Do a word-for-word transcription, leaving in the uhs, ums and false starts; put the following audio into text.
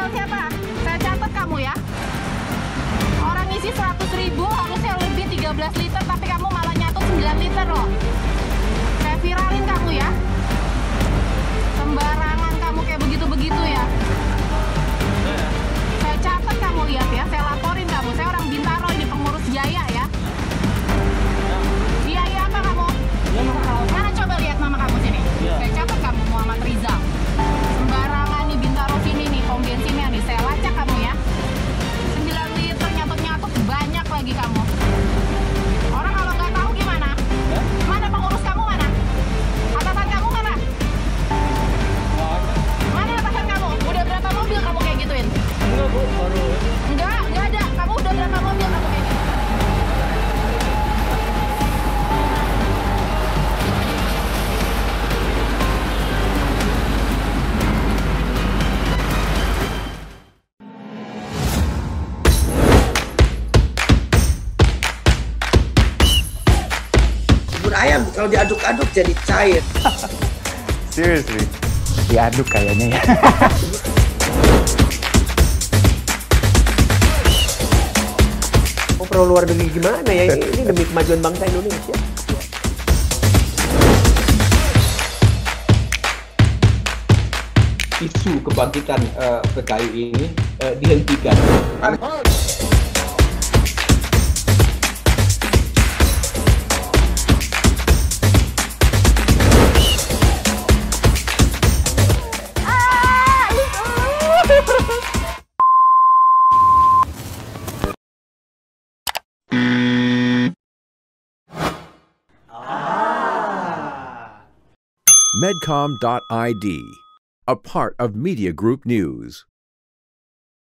Inisial siapa? Saya catat kamu ya. Orang isi seratus ribu harusnya lebih tiga belas liter, tapi kamu malah nyatut sembilan liter loh. Saya viralin kamu ya. Sembarangan kamu kayak begitu-begitu ya. Saya catat kamu, lihat ya. Saya laporin kamu. Saya orang Bintaro ini, pengurus Jaya ya. Iya, iya apa kamu? Mana coba lihat nama kamu sini. Saya catat kamu, Muhammad Rizal. Sembarangan nih Bintaro sini nih, pom bensinnya nih. Saya lacak kamu ya. sembilan liter nyatut-nyatut, banyak lagi kamu. Orang kalau nggak tahu gimana? Mana pengurus kamu mana? Atasan kamu mana? Mana atasan kamu? Udah berapa mobil kamu kayak gituin? Enggak bu, baru. Enggak, enggak ada. Kamu udah berapa mobil kamu kayak gitu? Bubur ayam kalau diaduk-aduk jadi cair. Seriously, diaduk kayaknya ya. Oh, perlu luar negeri gimana ya? Ini demi kemajuan bangsa Indonesia. Isu kebangkitan uh, P K I ini uh, dihentikan. Medcom dot I D, a part of Media Group News.